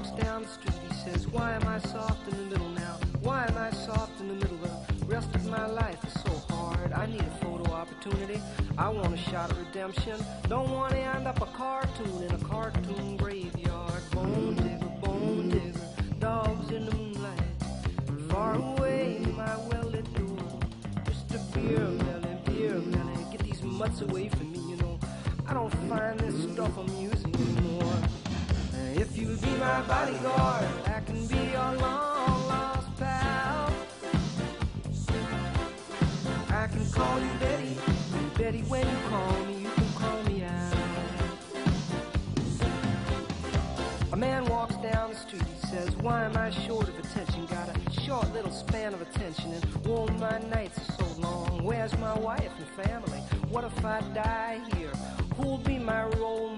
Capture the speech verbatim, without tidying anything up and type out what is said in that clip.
walks down the street, he says, why am I soft in the middle now? Why am I soft in the middle? The rest of my life is so hard. I need a photo opportunity. I want a shot of redemption. Don't want to end up a cartoon in a cartoon graveyard. Bone digger, bone digger, dogs in the moonlight. Far away, my well-lit door. Just a beer melon, beer melon. Get these mutts away from me, you know. I don't find this stuff amusing anymore. If you'll be my bodyguard, I can be your long lost pal. I can call you Betty, Betty, when you call me, you can call me out. A man walks down the street, he says, why am I short of attention? Got a short little span of attention, and oh, my nights are so long. Where's my wife and family? What if I die here? Who'll be my role